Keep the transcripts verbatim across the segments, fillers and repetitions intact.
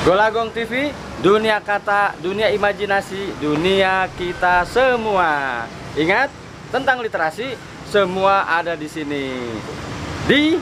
Golagong T V, dunia kata, dunia imajinasi, dunia kita semua. Ingat, tentang literasi semua ada di sini. Di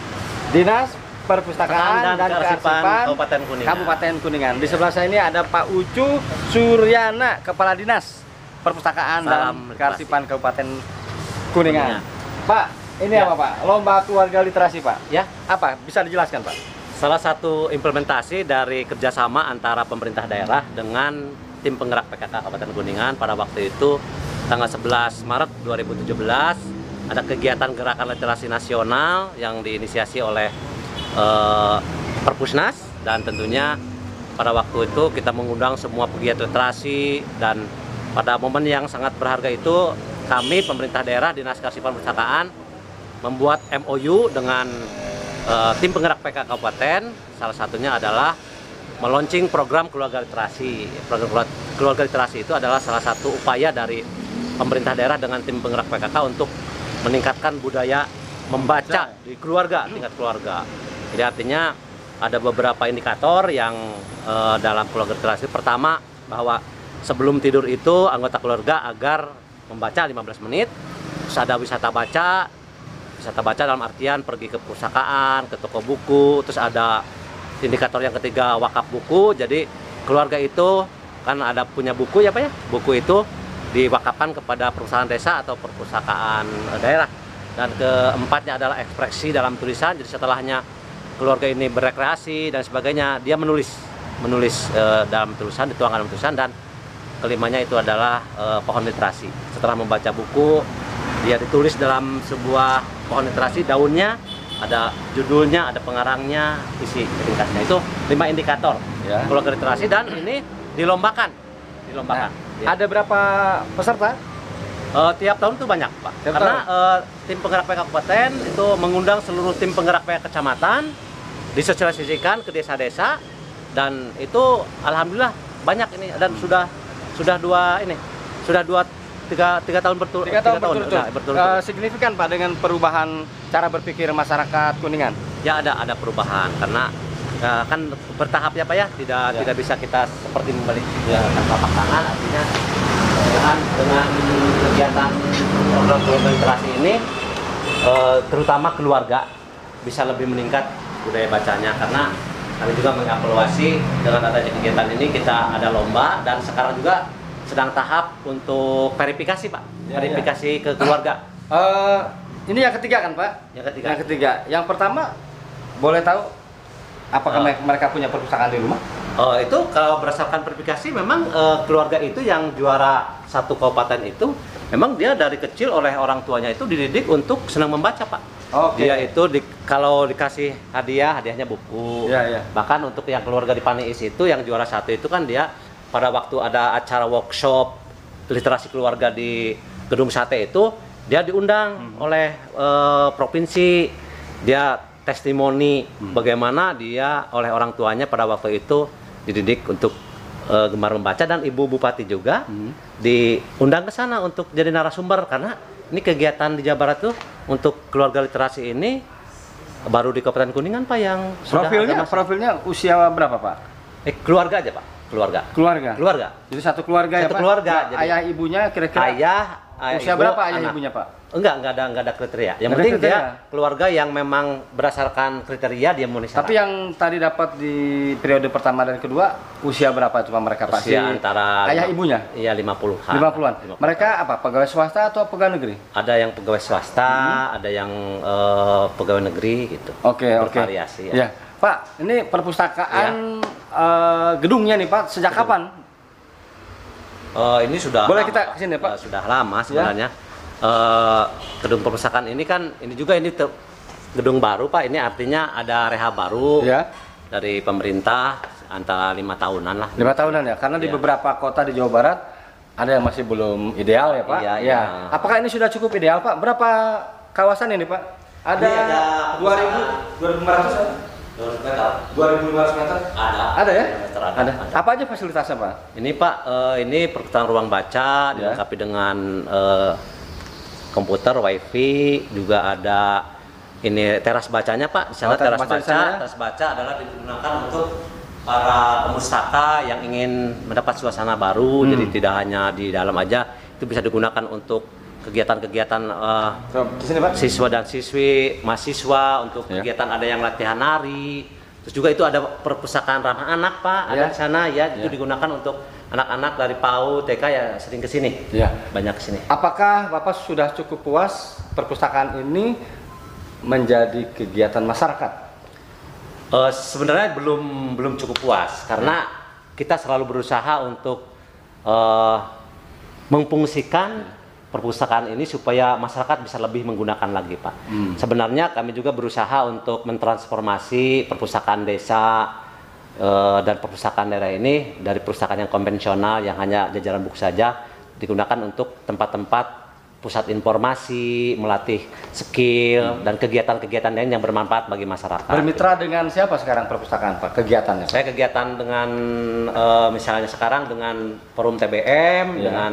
Dinas Perpustakaan dan, dan Kearsipan Kabupaten Kuningan. Kabupaten Kuningan. Di sebelah saya ini ada Pak Ucu Suryana, Kepala Dinas Perpustakaan Salam dan literasi. Kearsipan Kabupaten Kuningan. Kuningan. Pak, ini Ya. apa Pak? Lomba keluarga literasi Pak. Ya, Apa? Bisa dijelaskan Pak? salah satu implementasi dari kerjasama antara pemerintah daerah dengan tim penggerak P K K Kabupaten Kuningan pada waktu itu tanggal sebelas Maret dua ribu tujuh belas ada kegiatan gerakan literasi nasional yang diinisiasi oleh eh, Perpusnas, dan tentunya pada waktu itu kita mengundang semua pegiat literasi, dan pada momen yang sangat berharga itu kami pemerintah daerah Dinas Kearsipan Perpustakaan membuat M O U dengan Uh, tim penggerak P K K Kabupaten. Salah satunya adalah meluncing program keluarga literasi. Program keluarga literasi itu adalah salah satu upaya dari pemerintah daerah dengan tim penggerak P K K untuk meningkatkan budaya membaca di keluarga, tingkat keluarga. Jadi artinya ada beberapa indikator yang uh, dalam keluarga literasi. Pertama, bahwa sebelum tidur itu anggota keluarga agar membaca lima belas menit. Terus ada wisata baca. Wisata baca dalam artian pergi ke perpustakaan, ke toko buku. Terus ada indikator yang ketiga, wakaf buku. Jadi keluarga itu kan ada punya buku ya Pak ya. Buku itu diwakafkan kepada perusahaan desa atau perpustakaan daerah. Dan keempatnya adalah ekspresi dalam tulisan. Jadi setelahnya keluarga ini berekreasi dan sebagainya, dia menulis menulis e, dalam tulisan, dituangkan dalam tulisan. Dan kelimanya itu adalah e, pohon literasi. Setelah membaca buku, dia ditulis dalam sebuah pohon literasi, daunnya ada judulnya, ada pengarangnya, isi ringkasnya. Itu lima indikator Ya. keluarga literasi, dan ini dilombakan. Dilombakan. Nah, Ya. ada berapa peserta? Eh, tiap tahun itu banyak Pak. Tiap Karena eh, tim penggerak P K K Kabupaten itu mengundang seluruh tim penggerak P K K Kecamatan, disosialisasikan ke desa-desa, dan itu alhamdulillah banyak ini, dan sudah sudah dua ini sudah dua tiga, tiga tahun berturut Tiga tahun berturut-turut. ya, berturut-turut. Eh, signifikan Pak dengan perubahan cara berpikir masyarakat Kuningan. Ya ada ada perubahan, karena ya, kan bertahap ya Pak ya, tidak Ya. tidak bisa kita seperti membalik ya, telapak tangan. Artinya dengan dengan kegiatan program keluarga literasi ini eh, terutama keluarga bisa lebih meningkat budaya bacanya, karena kami juga mengevaluasi dengan adanya kegiatan ini. Kita ada lomba, dan sekarang juga sedang tahap untuk verifikasi Pak, Ya, verifikasi ke keluarga. Eh, ini yang ketiga kan Pak? Yang ketiga. Yang ketiga. Yang pertama, boleh tahu apakah Eh. mereka punya perpustakaan di rumah? Oh, itu kalau berdasarkan verifikasi memang eh, keluarga itu yang juara satu kabupaten itu memang dia dari kecil oleh orang tuanya itu dididik untuk senang membaca Pak. Oke. Dia itu di, kalau dikasih hadiah, hadiahnya buku. Ya, ya. Bahkan untuk yang keluarga di Paniis itu yang juara satu itu kan dia pada waktu ada acara workshop literasi keluarga di Gedung Sate itu dia diundang hmm. oleh eh, provinsi. Dia testimoni hmm. bagaimana dia oleh orang tuanya pada waktu itu dididik untuk uh, gemar membaca, dan Ibu Bupati juga hmm. diundang ke sana untuk jadi narasumber, karena ini kegiatan di Jawa Barat tuh untuk keluarga literasi ini baru di Kabupaten Kuningan Pak yang sudah Profilnya, ada mas- profilnya usia berapa Pak? eh, keluarga aja Pak, keluarga. Keluarga. Keluarga. Jadi satu keluarga ya Satu Pak? keluarga, Nah, jadi- ayah ibunya kira-kira Ayah, ayah usia ibu, berapa ayah anak. ibunya Pak? Enggak, enggak ada enggak ada kriteria. Yang Nggak ada penting kriteria. dia keluarga yang memang berdasarkan kriteria dia memenuhi syarat. Tapi yang tadi dapat di periode pertama dan kedua, usia berapa itu Pak mereka Pak? Si Usia antara ayah lima- ibunya? Iya, lima puluhan. lima puluhan. Mereka apa? Pegawai swasta atau pegawai negeri? Ada yang pegawai swasta, Hmm. ada yang eh, pegawai negeri gitu. Oke, oke. Bervariasi Ya. ya. Pak, ini perpustakaan eh, gedungnya nih Pak, sejak kapan? Eh, ini sudah Boleh lama, kita Pak. kesini, Pak? Eh, sudah lama sebenarnya. Eh, gedung perpustakaan ini kan ini juga ini te- gedung baru Pak. Ini artinya ada rehab baru Ya. dari pemerintah antara lima tahunan lah. Lima tahunan ya, karena di Iya. beberapa kota di Jawa Barat ada yang masih belum ideal ya Pak. Iya, Ya. iya. Apakah ini sudah cukup ideal Pak? Berapa kawasan ini Pak? Ada, Ini ada dua ribu, dua ribu lima ratus ada? dua ribu lima ratus meter? Ada. Ada ya? Meter ada, Ada. ada. Apa aja fasilitasnya Pak? Ini Pak, eh, ini perpustakaan ruang baca Ya. dilengkapi dengan eh, komputer, wifi, juga ada ini teras bacanya Pak. Di Oh, sana teras teras baca di baca, sana ya? teras baca adalah digunakan untuk para pemustaka yang ingin mendapat suasana baru, Hmm. jadi tidak hanya di dalam aja, itu bisa digunakan untuk kegiatan-kegiatan uh, Di sini, Pak. siswa dan siswi, mahasiswa untuk Ya. kegiatan ada yang latihan nari. Terus juga itu ada perpustakaan ramah anak, Pak, ada Ya. di sana ya, itu Ya. digunakan untuk anak-anak dari P A U, T K ya sering ke sini. Ya. Banyak ke sini. Apakah Bapak sudah cukup puas perpustakaan ini menjadi kegiatan masyarakat? Eh, sebenarnya belum belum cukup puas karena kita selalu berusaha untuk eh, memfungsikan perpustakaan ini supaya masyarakat bisa lebih menggunakan lagi, Pak. Hmm. Sebenarnya kami juga berusaha untuk mentransformasi perpustakaan desa eh, dan perpustakaan daerah ini dari perpustakaan yang konvensional yang hanya jajaran buku saja digunakan untuk tempat-tempat pusat informasi, melatih skill dan kegiatan-kegiatan lain yang bermanfaat bagi masyarakat. Bermitra dengan siapa sekarang perpustakaan, Pak? Kegiatannya, Pak? Saya kegiatan dengan eh, misalnya sekarang dengan Forum T B M, Ya. dengan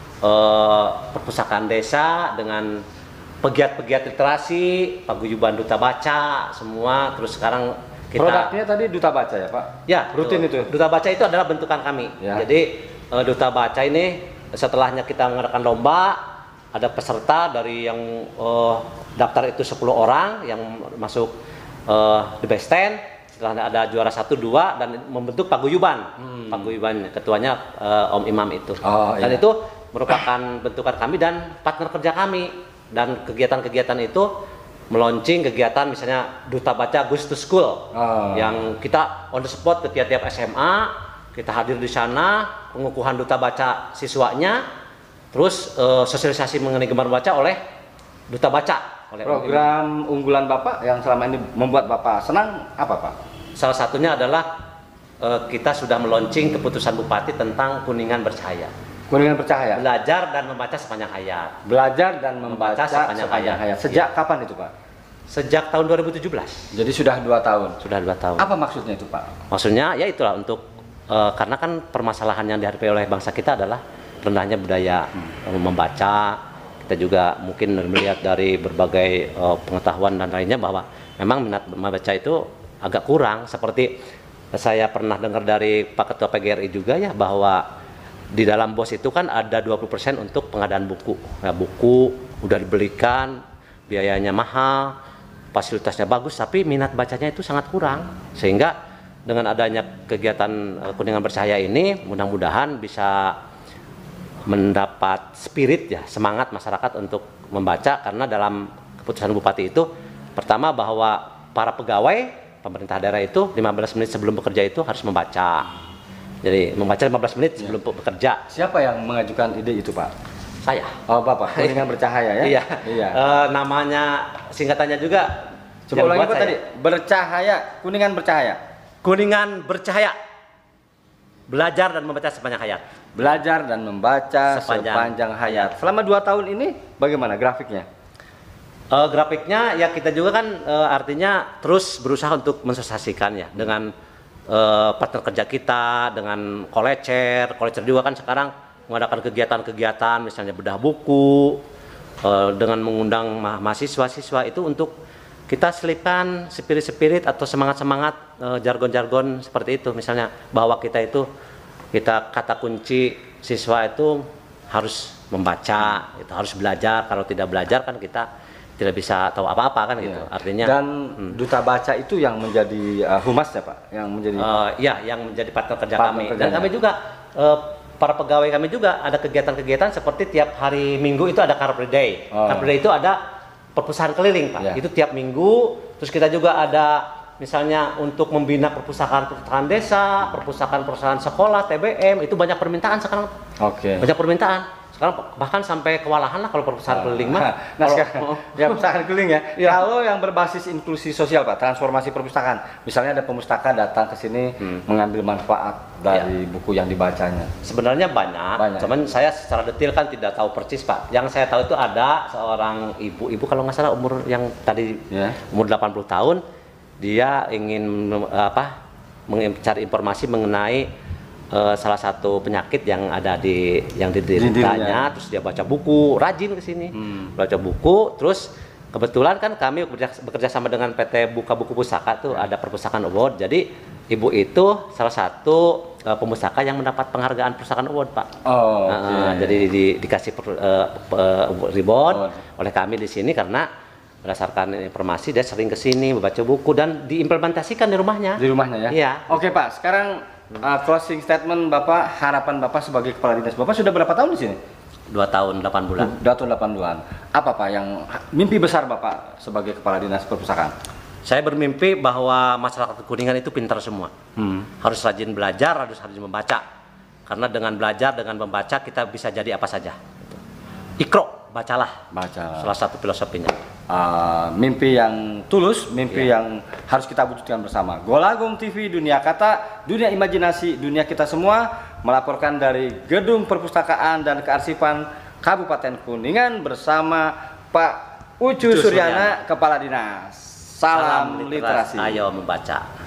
eh, perpustakaan desa, dengan pegiat-pegiat literasi, paguyuban duta baca, semua. Terus sekarang kita Produknya tadi Duta Baca ya, Pak? ya Rutin betul. itu? Duta baca itu adalah bentukan kami. Ya. Jadi eh, duta baca ini setelahnya kita mengadakan lomba, ada peserta dari yang eh, daftar itu sepuluh orang yang masuk eh, di best ten. Setelah ada juara satu dua dan membentuk paguyuban, Hmm. paguyuban ketuanya eh, Om Imam itu. Oh, dan iya. itu merupakan bentukan kami dan partner kerja kami. Dan kegiatan-kegiatan itu meluncing kegiatan misalnya Duta Baca Goes to School, Oh. yang kita on the spot ke tiap-tiap S M A, kita hadir di sana, pengukuhan Duta Baca siswanya. Terus eh, sosialisasi mengenai gemar baca oleh Duta Baca, oleh Program unggulan Bapak yang selama ini membuat Bapak senang apa, Pak? salah satunya adalah eh, kita sudah meluncing keputusan Bupati tentang Kuningan Bercahaya, Kuningan Bercahaya. belajar dan membaca sepanjang hayat. Belajar dan membaca Membaca sepanjang sepanjang hayat. hayat. Sejak kapan itu, Pak? Sejak tahun dua ribu tujuh belas, Jadi sudah dua tahun. sudah dua tahun. Apa maksudnya itu, Pak? Maksudnya ya itulah untuk eh, karena kan permasalahan yang dihadapi oleh bangsa kita adalah rendahnya budaya eh, membaca. Kita juga mungkin melihat dari berbagai eh, pengetahuan dan lainnya bahwa memang minat membaca itu agak kurang. Seperti saya pernah dengar dari Pak Ketua P G R I juga ya, bahwa di dalam B O S itu kan ada dua puluh persen untuk pengadaan buku. Nah, buku udah dibelikan, biayanya mahal, fasilitasnya bagus, tapi minat bacanya itu sangat kurang. Sehingga dengan adanya kegiatan eh, Kuningan Bercahaya ini, mudah-mudahan bisa mendapat spirit ya, semangat masyarakat untuk membaca, karena dalam keputusan Bupati itu pertama bahwa para pegawai pemerintah daerah itu lima belas menit sebelum bekerja itu harus membaca. Jadi membaca lima belas menit sebelum bekerja. Siapa yang mengajukan ide itu, Pak? Saya. Oh, Bapak. Kuningan Bercahaya ya? Iya. Iya. Eh, namanya singkatannya juga. Coba yang ulangi buat Pak saya. tadi. Bercahaya, Kuningan Bercahaya. Kuningan Bercahaya. Belajar dan membaca sepanjang hayat. Belajar dan membaca Sepanjang sepanjang, hayat. Selama dua tahun ini bagaimana grafiknya? Eh, grafiknya ya kita juga kan eh, artinya terus berusaha untuk mensosialisasikan ya dengan eh, partner kerja kita, dengan kolecer. Kolecer juga kan sekarang mengadakan kegiatan-kegiatan misalnya bedah buku, eh, dengan mengundang ma mahasiswa-siswa itu untuk kita selipkan spirit-spirit atau semangat-semangat eh, jargon-jargon seperti itu, misalnya bahwa kita itu kita kata kunci siswa itu harus membaca, itu harus belajar. Kalau tidak belajar kan kita tidak bisa tahu apa-apa kan gitu. Iya. Artinya Dan Duta Baca itu yang menjadi uh, humasnya, Pak, yang menjadi eh, ya yang menjadi partner kerja Partner kami. Dan kerjanya. kami juga eh, para pegawai kami juga ada kegiatan-kegiatan seperti tiap hari Minggu itu ada Car Free Day. Oh. Car Free Day itu ada perpustakaan keliling, Pak. Ya. Itu tiap minggu. Terus kita juga ada misalnya untuk membina perpustakaan-perpustakaan desa, perpustakaan-perpustakaan sekolah, T B M, itu banyak permintaan sekarang. Oke. Banyak permintaan. Sekarang bahkan sampai kewalahan lah kalau perpustakaan keliling mah. Nah, Kalau- sekarang oh. ya perpustakaan keliling ya. Iya. Kalau yang berbasis inklusi sosial, Pak, transformasi perpustakaan. Misalnya ada pemustaka datang ke sini Hmm. mengambil manfaat dari buku yang dibacanya. Sebenarnya banyak, Banyak. cuman saya secara detail kan tidak tahu persis, Pak. Yang saya tahu itu ada seorang ibu-ibu kalau nggak salah umur yang tadi Ya. umur delapan puluh tahun, dia ingin eh, apa mencari informasi mengenai eh, salah satu penyakit yang ada di yang dirinya. dideritanya, terus dia baca buku, rajin ke sini, Hmm. baca buku, terus kebetulan kan kami bekerja, bekerja sama dengan P T Buka Buku Pusaka tuh ada Perpustakaan Award. Jadi ibu itu salah satu uh, pemustaka yang mendapat penghargaan Perpustakaan Award, Pak. Oh. Uh, Okay. Jadi di, dikasih per, uh, uh, reward Oh. oleh kami di sini karena berdasarkan informasi dia sering ke sini membaca buku dan diimplementasikan di rumahnya. Di rumahnya ya. Iya. Oke Pak, sekarang uh, closing statement Bapak, harapan Bapak sebagai kepala dinas. Bapak sudah berapa tahun di sini? Dua tahun delapan bulan. Dua tahun delapan bulan. Apa Pak yang mimpi besar Bapak sebagai kepala dinas perpustakaan? Saya bermimpi bahwa masyarakat Kuningan itu pintar semua. Hmm. Harus rajin belajar, harus rajin membaca. Karena dengan belajar, dengan membaca kita bisa jadi apa saja. Ikro, bacalah. Baca. Salah satu filosofinya. Uh, mimpi yang tulus, mimpi Iya. yang harus kita wujudkan bersama. Golagung T V, dunia kata, dunia imajinasi, dunia kita semua, melaporkan dari Gedung Perpustakaan dan Kearsipan Kabupaten Kuningan bersama Pak Ucu Ucu Suryana, Suryana, Kepala Dinas. Salam, literasi. Ayo membaca.